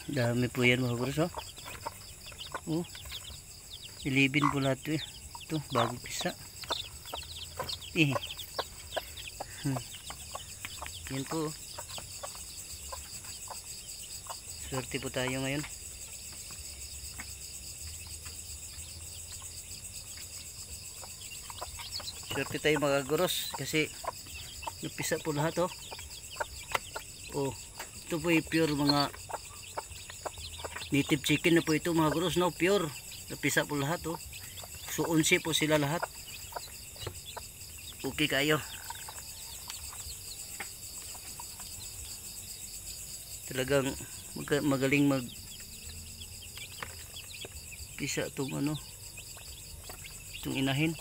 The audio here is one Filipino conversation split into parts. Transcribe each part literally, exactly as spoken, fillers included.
Dami po yan mga guros, oh. Oh. Ilibin po lahat ito, eh. Ito, bago pisa. Eh. Hmm. Yan po. Swerte po tayo ngayon. Swerte tayo mga guros kasi napisa po lahat, oh. Oh, ito po yung pure mga native chicken na po ito mga guros, no? Pure. Napisa po lahat, oh. So onse po sila lahat. Okay kayo. Talagang mag magaling mag pisa itong ano, itong inahin.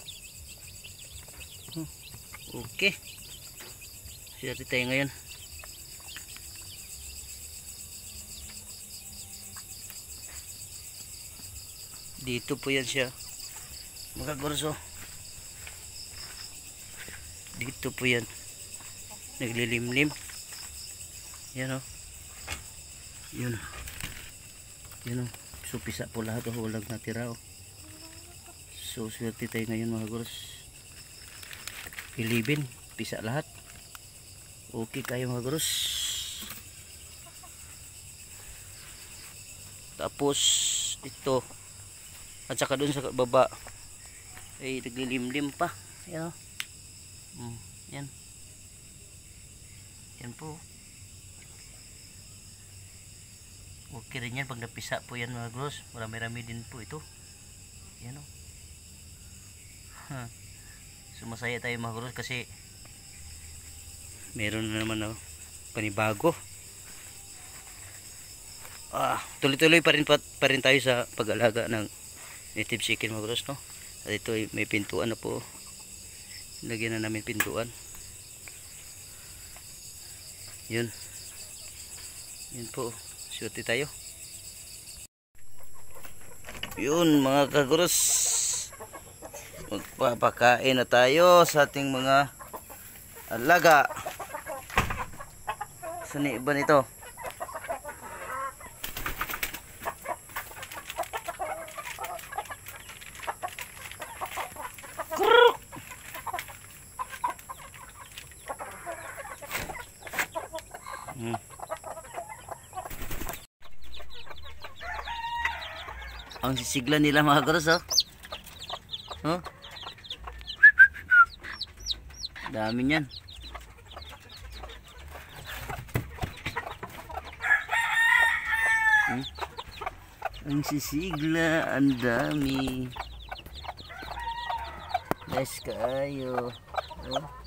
Okay. Swerte tayo ngayon. Dito po yan siya mga gorso. Dito po yan naglilimlim. Yan, oh. Yun. Yun, oh. So pisa po lahat, oh. Walang natira, oh. So swerte tayo ngayon mga gorso. Ilibin, pisa lahat. Okay kayo mga gorso. Tapos ito at saka dun sa baba ay naglilimlim pa. Yan, oh. Mm, yan. Yan po. Okay rin yan pag napisa po yan mga gros. Marami-rami din po ito. Yan, oh. Huh. So masaya tayo mga gros kasi meron na naman, oh, panibago. Ah, tuloy-tuloy pa rin pa, pa rin tayo sa pag-alaga ng native chicken mga gros, no? At ito ay may pintuan na po. Lagyan na namin pintuan. Yun. Yun po. Swerte tayo. Yun mga kagros. Magpapakain na tayo sa ating mga alaga. Saan iba nito? Hmm. Ang sisigla nila mga gros, oh. Oh. Dami niyan. Hmm. Ang sisigla, ang dami. Nice kaayo. Oh.